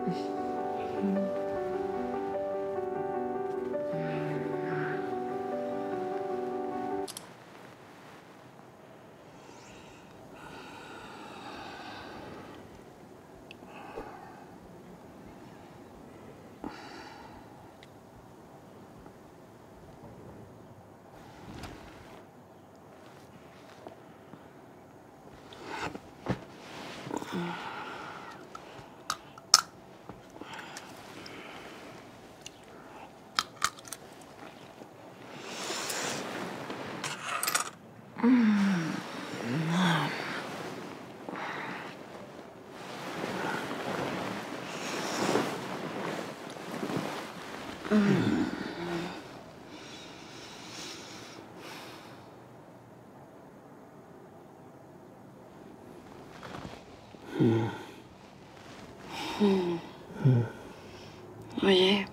Oye.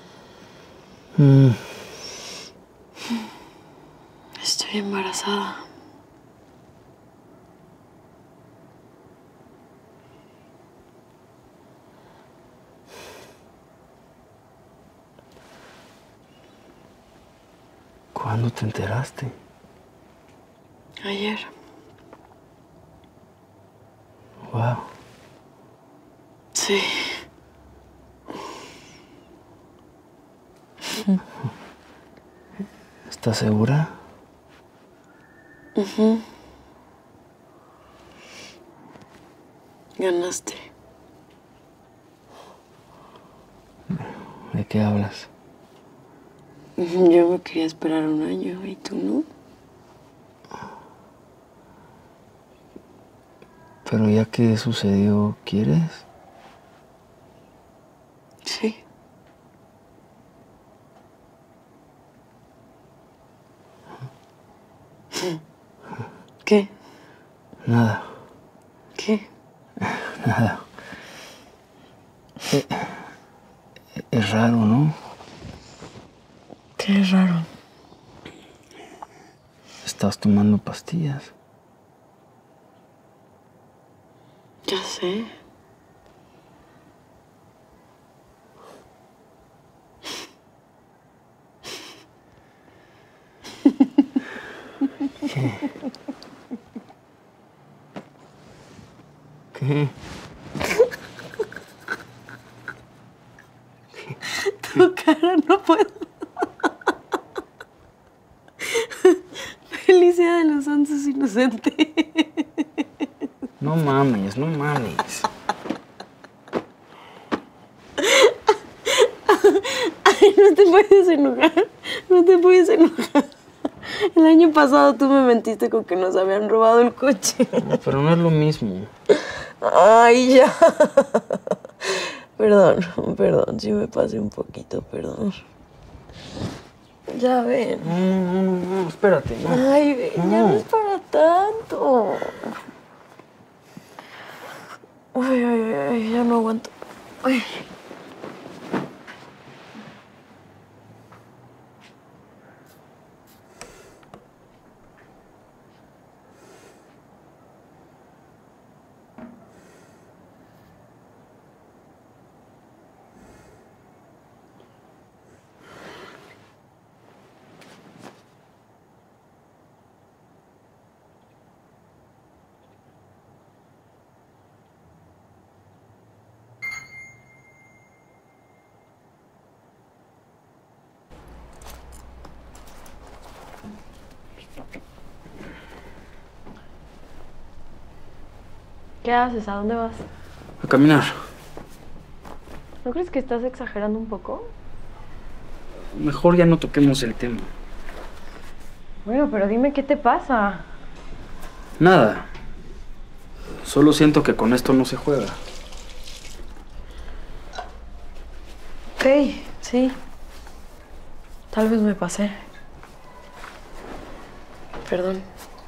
Estoy embarazada. ¿Cuándo te enteraste? Ayer. Wow. Sí. ¿Estás segura? Ganaste. ¿De qué hablas? Yo me quería esperar un año y tú no. Pero ya que sucedió, ¿quieres? Sí. ¿Qué? Nada. ¿Qué? Nada. Es raro, ¿no? ¿Qué es raro? Estás tomando pastillas. Ya sé. ¿Qué? ¿Qué? Tu cara, no puedo. Feliz Día de los Santos Inocentes. No mames, no mames. Ay, no te puedes enojar. No te puedes enojar. El año pasado tú me mentiste con que nos habían robado el coche. No, pero no es lo mismo. Ay, ya. Perdón, perdón, sí me pasé un poquito, perdón. Ya ven. No, espérate. No. Ay, ven, ya no es para tanto. Ay, ya no aguanto. Ay. ¿Qué haces? ¿A dónde vas? A caminar. ¿No crees que estás exagerando un poco? Mejor ya no toquemos el tema. Bueno, pero dime qué te pasa. Nada. Solo siento que con esto no se juega. Ok, sí. Tal vez me pasé. Perdón.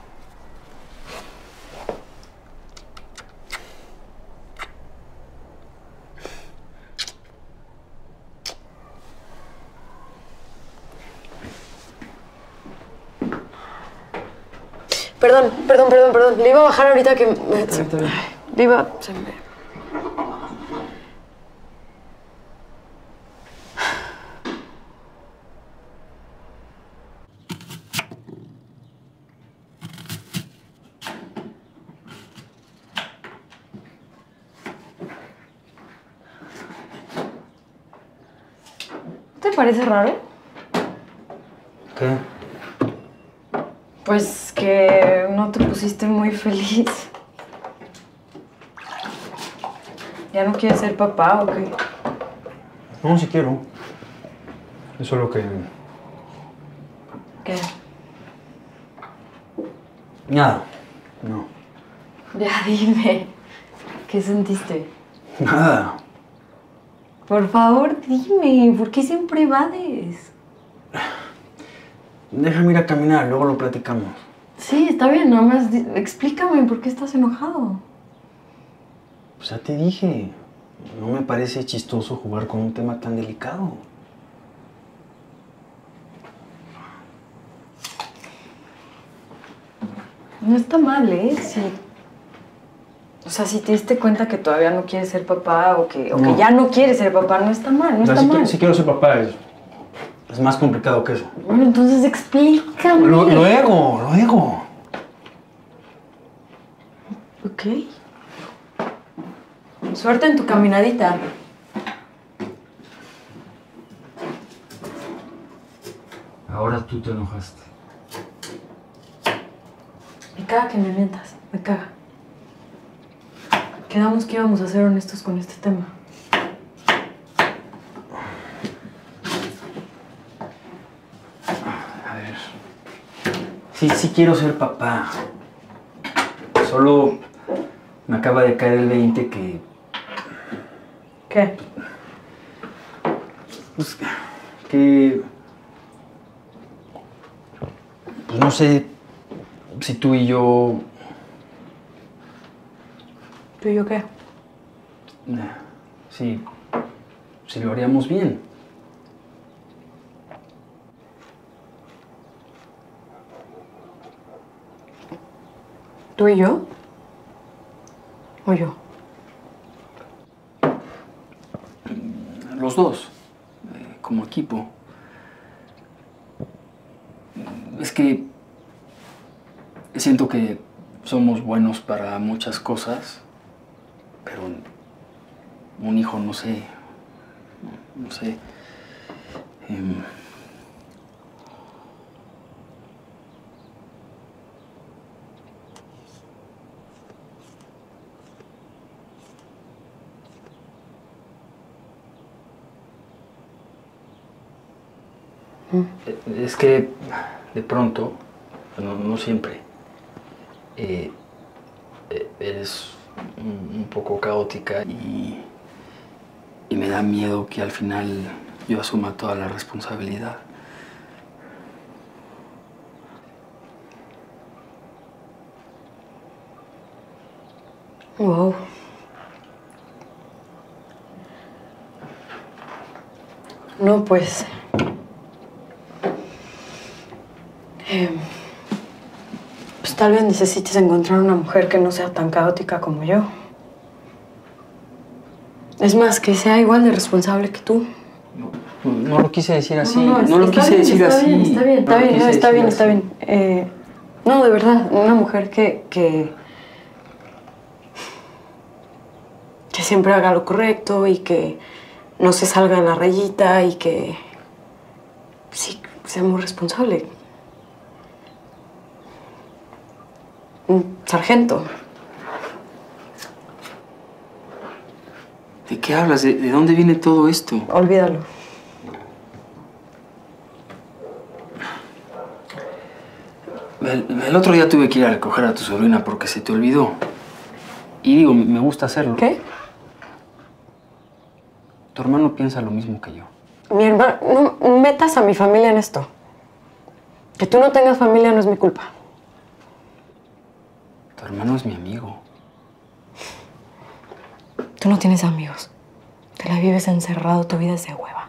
Perdón. Le iba a bajar ahorita que... Está bien. Le iba... Se me... te parece raro? ¿Qué? Pues que no te pusiste muy feliz. ¿Ya no quieres ser papá o qué? No, sí quiero. Es solo que... ¿Qué? Nada. No. Ya dime. ¿Qué sentiste? Nada. Por favor, dime. ¿Por qué siempre evades? Déjame ir a caminar, luego lo platicamos. Sí, está bien. Nada más explícame por qué estás enojado. Pues ya te dije. No me parece chistoso jugar con un tema tan delicado. No está mal, ¿eh? Sí. O sea, si te diste cuenta que todavía no quieres ser papá o que ya no quieres ser papá, no está mal, no está mal. Si quiero ser papá, es más complicado que eso. Bueno, entonces explícame. Luego. Ok. Suerte en tu caminadita. Ahora tú te enojaste. Me caga que me mientas, me caga. Quedamos que íbamos a ser honestos con este tema. A ver. Sí quiero ser papá. Solo me acaba de caer el 20 que... ¿Qué? Pues que... Pues no sé si tú y yo... ¿Tú y yo qué? Si lo haríamos bien. ¿Tú y yo? ¿O yo? Los dos, como equipo. Es que siento que somos buenos para muchas cosas, pero un hijo no sé. Es que de pronto, no siempre, eres un poco caótica y me da miedo que al final yo asuma toda la responsabilidad. Wow. No, pues... pues tal vez necesites encontrar una mujer que no sea tan caótica como yo. Es más, que sea igual de responsable que tú. No lo quise decir así. No lo quise decir así. Está bien. No, de verdad, una mujer que siempre haga lo correcto y que no se salga de la rayita y que sí, sea muy responsable. Un sargento. ¿De qué hablas? ¿De dónde viene todo esto? Olvídalo. El otro día tuve que ir a recoger a tu sobrina porque se te olvidó. Y digo, me gusta hacerlo. ¿Qué? Tu hermano piensa lo mismo que yo. Mi hermano, no metas a mi familia en esto. Que tú no tengas familia no es mi culpa. Tu hermano es mi amigo. Tú no tienes amigos. Te la vives encerrado, tu vida es de hueva.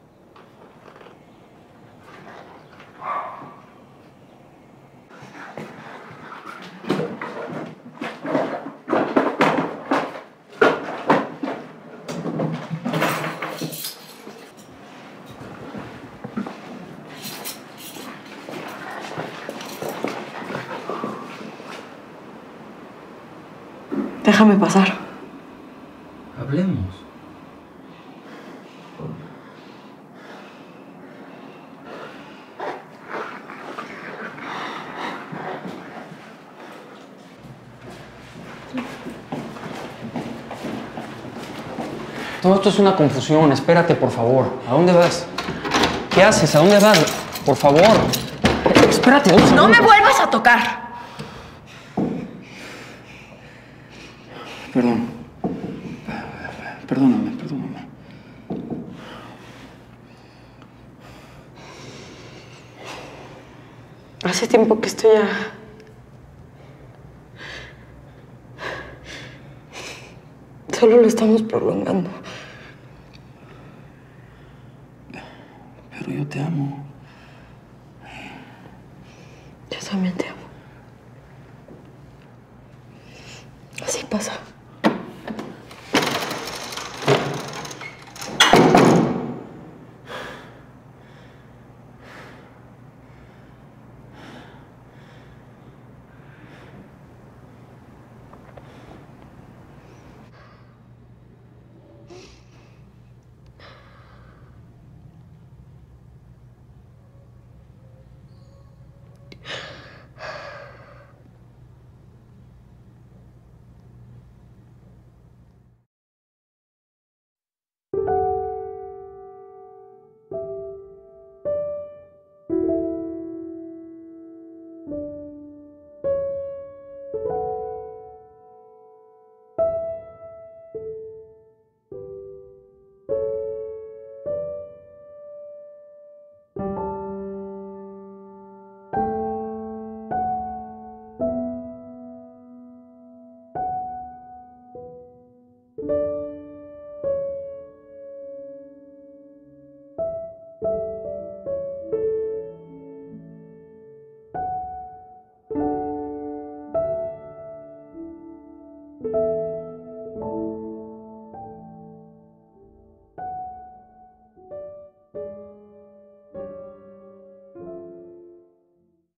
Déjame pasar. Hablemos. Todo esto es una confusión. Espérate, por favor. ¿A dónde vas? ¿Qué haces? ¿A dónde vas? Por favor. Espérate, un segundo. ¡No me vuelvas a tocar! Perdón. Perdóname. Hace tiempo que estoy ya... Solo lo estamos prolongando. Pero yo te amo. Yo también te amo. Así pasa.